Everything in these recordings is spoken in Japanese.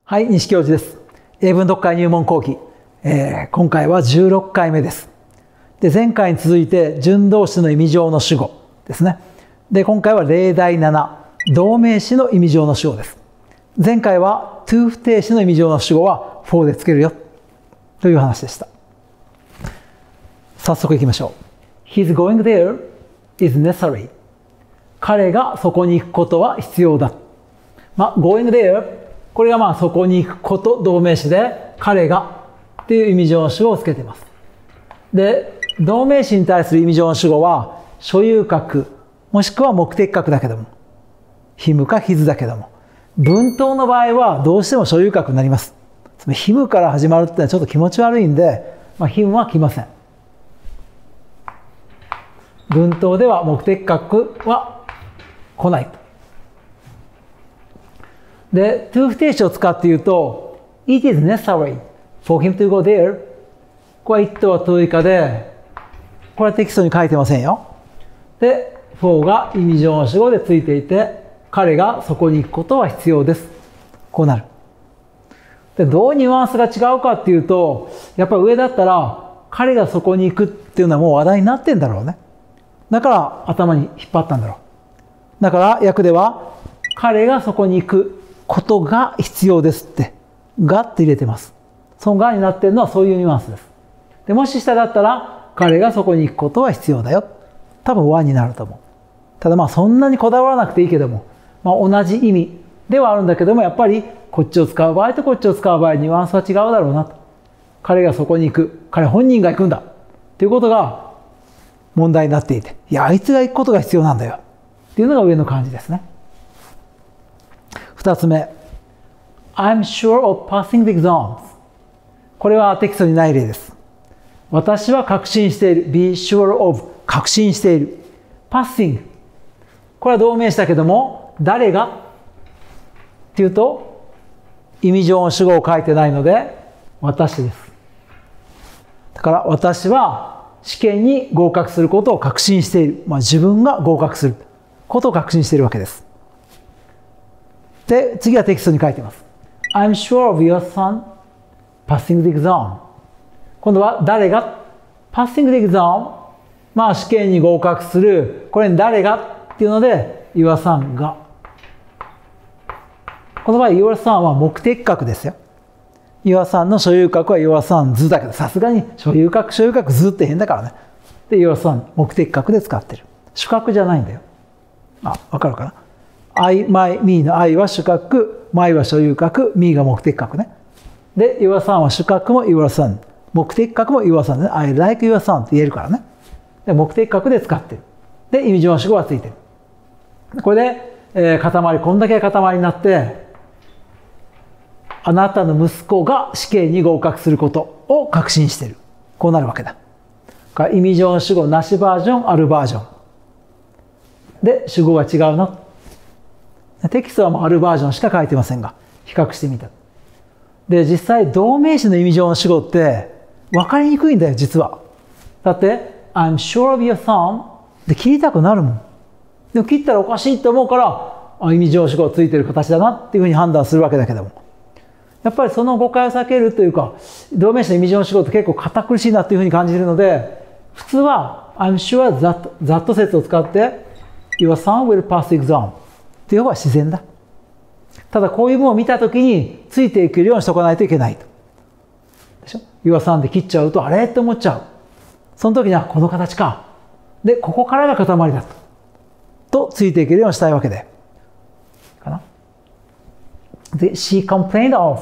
はい、西教授です。英文読解入門講義、今回は16回目です。で、前回に続いて準動詞の意味上の主語ですね。で、今回は例題7、動名詞の意味上の主語です。前回は to 不定詞の意味上の主語は for でつけるよという話でした。早速行きましょう。His going there is necessary. 彼がそこに行くことは必要だ。going thereこれがそこに行くこと動名詞で彼がっていう意味上の主語をつけています。で、動名詞に対する意味上の主語は所有格もしくは目的格だけども him か his だけども文頭の場合はどうしても所有格になります。つまり him から始まるってのはちょっと気持ち悪いんで、him は来ません。文頭では目的格は来ないと。で、to 不定詞を使って言うと、it is necessary for him to go there。これはitはトイカで、これはテキストに書いてませんよ。で、for が意味上の主語でついていて、彼がそこに行くことは必要です。こうなる。で、どうニュアンスが違うかっていうと、やっぱり上だったら、彼がそこに行くっていうのはもう話題になってんだろうね。だから頭に引っ張ったんだろう。だから訳では、彼がそこに行くことが必要ですって、がって入れてます。そのがになってるのはそういうニュアンスです。で、もし下だったら、彼がそこに行くことは必要だよ。多分和になると思う。ただそんなにこだわらなくていいけども、同じ意味ではあるんだけども、やっぱりこっちを使う場合とこっちを使う場合、ニュアンスは違うだろうなと。彼がそこに行く。彼本人が行くんだ。っていうことが問題になっていて、いや、あいつが行くことが必要なんだよ。っていうのが上の漢字ですね。二つ目。I'm sure of passing the exams. これはテキストにない例です。私は確信している。be sure of 確信している。passing これは動名詞だけども、誰がっていうと、意味上の主語を書いてないので、私です。だから私は試験に合格することを確信している。自分が合格することを確信しているわけです。で、次はテキストに書いています。I'm sure of your son passing the exam. 今度は誰が passing the exam 試験に合格する。これに誰がっていうので your son が。この場合 your son は目的格ですよ。your son の所有格は your son 図だけど、さすがに所有格図って変だからね。で、your son 目的格で使ってる。主格じゃないんだよ。わかるかな？I, my, me の I は主格、my は所有格、me が目的格ね。で、your son は主格も your son、目的格も your son ね。I like your son って言えるからね。で、目的格で使ってる。で、意味上の主語がついてる。これで、塊、こんだけ塊になって、あなたの息子が試験に合格することを確信している。こうなるわけだ。意味上の主語なしバージョン、あるバージョン。で、主語が違うな。テキストはあるバージョンしか書いてませんが、比較してみた。で、実際、動名詞の意味上の主語って分かりにくいんだよ、実は。だって、I'm sure of your son で切りたくなるもん。でも切ったらおかしいって思うから、意味上の主語がついてる形だなっていうふうに判断するわけだけども。やっぱりその誤解を避けるというか、動名詞の意味上の主語って結構堅苦しいなっていうふうに感じるので、普通は I'm sure that 説を使って Your son will pass the exam っていう方が自然だ。ただこういうものを見たときについていけるようにしとかないといけないと。でしょ？ Your son で切っちゃうとあれって思っちゃう。その時にはこの形か。で、ここからが塊だとついていけるようにしたいわけで。かな。で、She complained of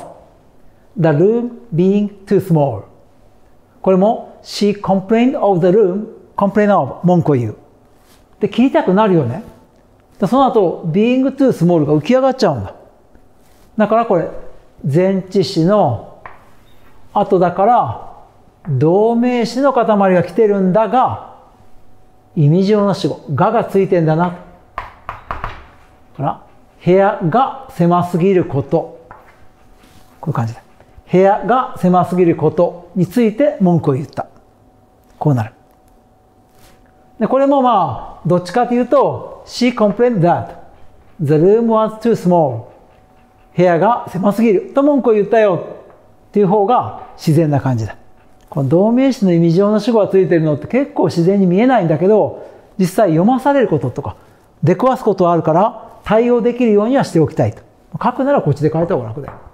the room being too small. これも She complained of the room, complain of 文句を言う。で、切りたくなるよね。その後、being too small が浮き上がっちゃうんだ。だからこれ、前置詞の後だから、動名詞の塊が来てるんだが、意味上の主語、がついてんだな。から、部屋が狭すぎること。こういう感じだ。部屋が狭すぎることについて文句を言った。こうなる。で、これもどっちかというと、She complained that the room was too small. 部屋が狭すぎると文句を言ったよっていう方が自然な感じだ。この動名詞の意味上の主語がついてるのって結構自然に見えないんだけど、実際読まされることとか出くわすことはあるから対応できるようにはしておきたいと。書くならこっちで書いた方が楽だよ。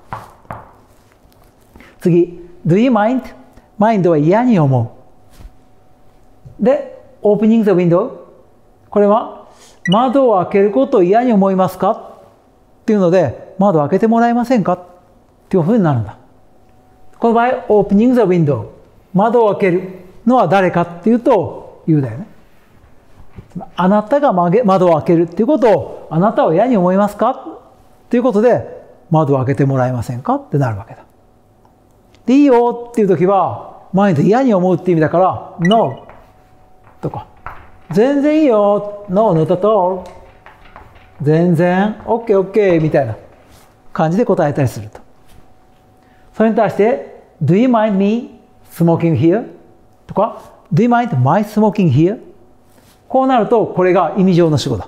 次、do you mind? mind は嫌に思う。で、opening the window。これは窓を開けることを嫌に思いますかっていうので、窓を開けてもらえませんかっていうふうになるんだ。この場合、opening the window。窓を開けるのは誰かっていうと、言うだよね。あなたが窓を開けるっていうことを、あなたは嫌に思いますかっていうことで、窓を開けてもらえませんかってなるわけだ。で、いいよっていう時は、前で嫌に思うって意味だから、No とか、全然いいよ、No, not at all。全然、OK, OK みたいな感じで答えたりすると。それに対して、Do you mind me smoking here? とか、Do you mind my smoking here? こうなると、これが意味上の主語だ。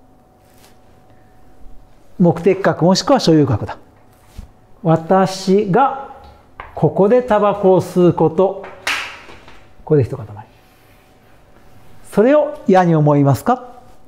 目的格もしくは所有格だ。私がここでタバコを吸うこと。これで一塊。それを嫌に思いますか？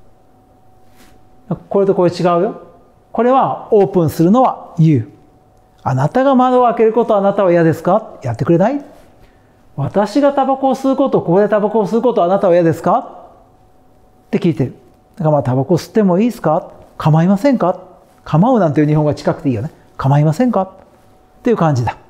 これとこれ違うよ。これはオープンするのは You。あなたが窓を開けることあなたは嫌ですか？やってくれない？私がタバコを吸うこと、ここでタバコを吸うことあなたは嫌ですか？って聞いてる。だからタバコ吸ってもいいですか？構いませんか？構うなんていう日本が近くていいよね。構いませんか？っていう感じだ。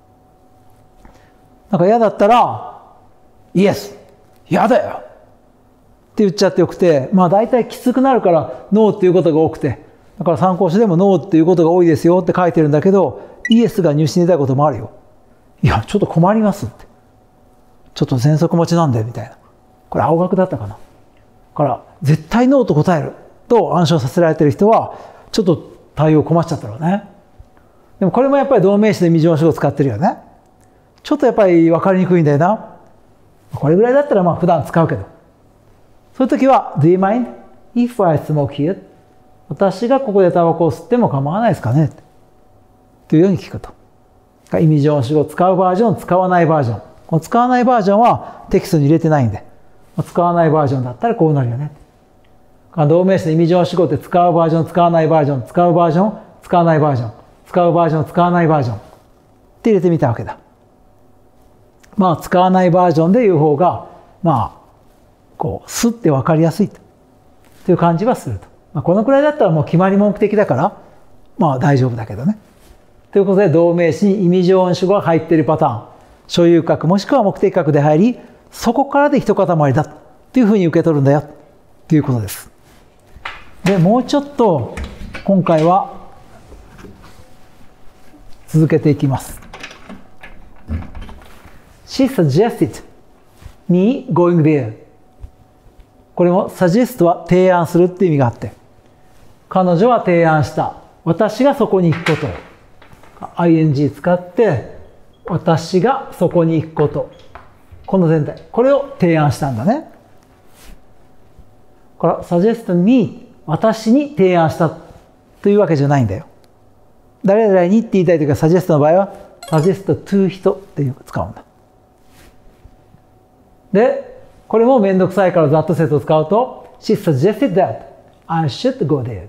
なんか嫌だったら、イエス、嫌だよって言っちゃってよくて、まあ大体きつくなるからノーっていうことが多くて、だから参考書でもノーっていうことが多いですよって書いてるんだけど、イエスが入試に出たこともあるよ。いや、ちょっと困りますって。ちょっと喘息持ちなんで、みたいな。これ青学だったかな。だから、絶対ノーと答えると暗唱させられてる人は、ちょっと対応困っちゃったろうね。でもこれもやっぱり動名詞の意味上の主語を使ってるよね。ちょっとやっぱり分かりにくいんだよな。これぐらいだったらまあ普段使うけど。そういう時は、Do you mind if I smoke here? 私がここでタバコを吸っても構わないですかねというように聞くと。意味上の主語を使うバージョン、使わないバージョン。この使わないバージョンはテキストに入れてないんで、使わないバージョンだったらこうなるよね。動名詞の意味上の主語って使うバージョン、使わないバージョン、使うバージョン、使わないバージョン、使うバージョン、使わないバージョンって入れてみたわけだ。まあ使わないバージョンで言う方が、まあ、こう、スッて分かりやすいという感じはすると。まあ、このくらいだったらもう決まり目的だから、まあ大丈夫だけどね。ということで、動名詞に意味上の主語が入っているパターン。所有格もしくは目的格で入り、そこからで一塊だというふうに受け取るんだよということです。で、もうちょっと今回は続けていきます。She suggested me going there. これも suggest は提案するっていう意味があって、彼女は提案した。私がそこに行くこと。ing 使って、私がそこに行くこと。この全体。これを提案したんだね。これは suggest me 私に提案したというわけじゃないんだよ。誰々にって言いたいときは suggest の場合は suggest to 人っていう使うんだ。で、これもめんどくさいから that set を使うと She suggested that I should go there.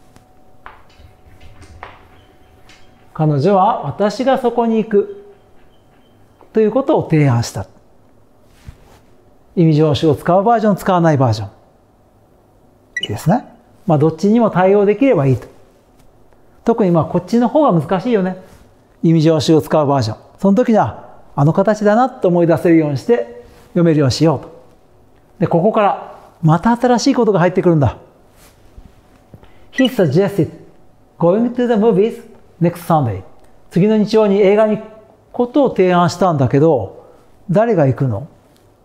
彼女は私がそこに行くということを提案した。意味上の主語を使うバージョン、使わないバージョン。いいですね。まあどっちにも対応できればいいと。特にまあこっちの方が難しいよね。意味上の主語を使うバージョン。その時にはあの形だなと思い出せるようにして読めるようにしようと。で、ここからまた新しいことが入ってくるんだ。He suggested going to the movies next Sunday. 次の日曜に映画に行くことを提案したんだけど、誰が行くの？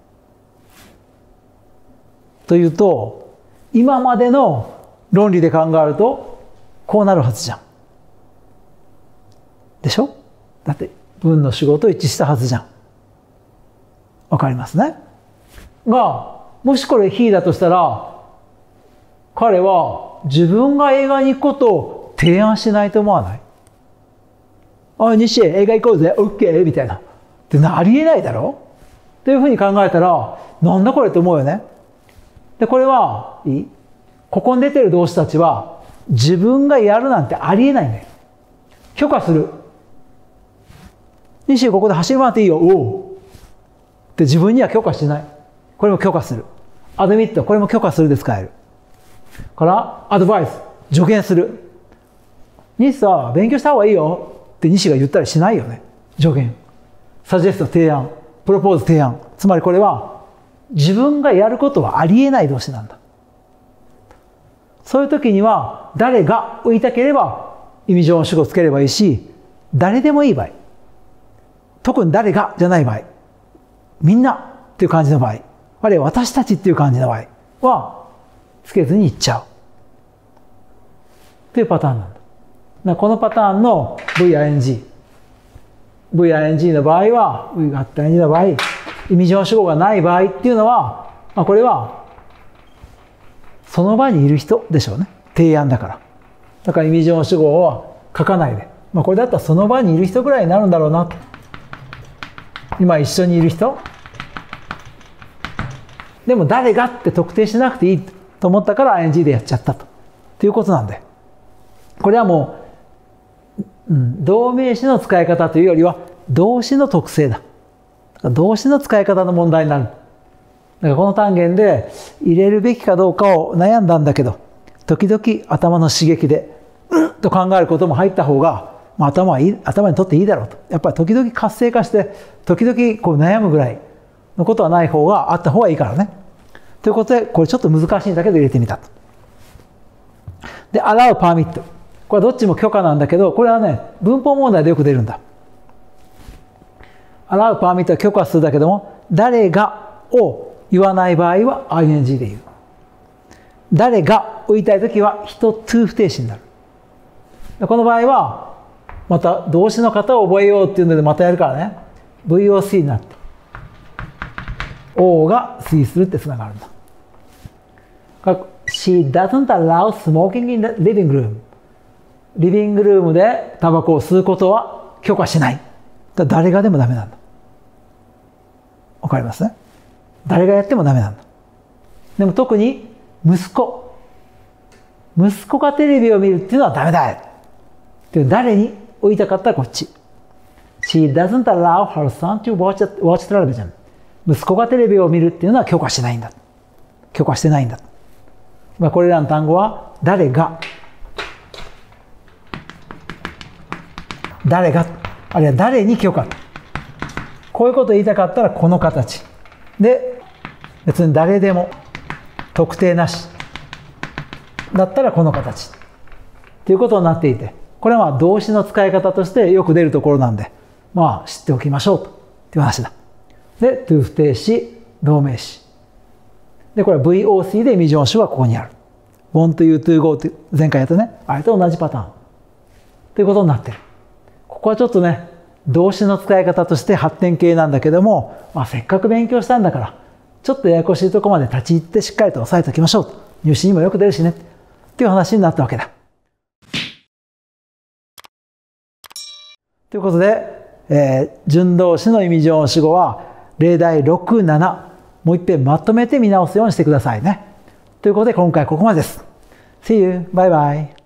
というと、今までの論理で考えると、こうなるはずじゃん。でしょ？だって、文の主語と一致したはずじゃん。わかりますね。が、もしこれ he だとしたら、彼は自分が映画に行くことを提案しないと思わない？ おい、西映画行こうぜ、オッケーみたいな。ってありえないだろっていうふうに考えたら、なんだこれって思うよね。で、これは、ここに出てる動詞たちは、自分がやるなんてありえないんだよ。許可する。西ここで走り回っていいよ。おう。って自分には許可してない。これも許可する。アドミット、これも許可するで使える。から、アドバイス、助言する。西さ、勉強した方がいいよって西が言ったりしないよね。助言。サジェスト、提案。プロポーズ、提案。つまりこれは、自分がやることはありえない動詞なんだ。そういう時には、誰がを言いたければ、意味上の主語をつければいいし、誰でもいい場合。特に誰がじゃない場合。みんなっていう感じの場合。あるいは私たちっていう感じの場合は、つけずに言っちゃう。というパターンなんだ。このパターンの V-ing。V-ing の場合は、V があった ing の場合、意味上主語がない場合っていうのは、これは、その場にいる人でしょうね。提案だから。だから意味上主語は書かないで。これだったらその場にいる人ぐらいになるんだろうなと。今一緒にいる人。でも誰がって特定しなくていいと思ったから ing でやっちゃったと。ということなんで。これはもう、動名詞の使い方というよりは動詞の特性だ。動詞の使い方の問題になる。だからこの単元で入れるべきかどうかを悩んだんだけど、時々頭の刺激で、と考えることも入った方が、頭にとっていいだろうと。やっぱり時々活性化して、時々こう悩むぐらいのことはない方があった方がいいからね。ということで、これちょっと難しいんだけど入れてみたと。で、allow permit。これはどっちも許可なんだけど、これはね、文法問題でよく出るんだ。allow permit は許可するだけども、誰がを言わない場合は ing で言う。誰がを言いたいときは人 to 不定詞になる。この場合は、また動詞の型を覚えようっていうのでまたやるからね。VOC になって。O が推するってつながるんだ。She doesn't allow smoking in the living room. リビングルームでタバコを吸うことは許可しない。誰がでもダメなんだ。わかりますね。誰がやってもダメなんだ。でも特に息子がテレビを見るっていうのはダメだっていう誰に言いたかったらこっち。She doesn't allow her son to watch television. 息子がテレビを見るっていうのは許可しないんだ。許可してないんだ。これらの単語は誰が、あるいは誰に許可。こういうことを言いたかったらこの形。で、別に誰でも特定なし。だったらこの形。ということになっていて、これは動詞の使い方としてよく出るところなんで、知っておきましょうという話だ。で、to 不定詞、動名詞。で、これは VOC で意味上主はここにある。want you to go って前回やったね、あれと同じパターン。ということになってる。ここはちょっとね、動詞の使い方として発展系なんだけども、せっかく勉強したんだから、ちょっとややこしいところまで立ち入ってしっかりと押さえておきましょうと。入試にもよく出るしね。っていう話になったわけだ。ということで、準動詞の意味上の主語は、例題6、7、もう一遍まとめて見直すようにしてくださいね。ということで、今回ここまでです。See you! バイバイ。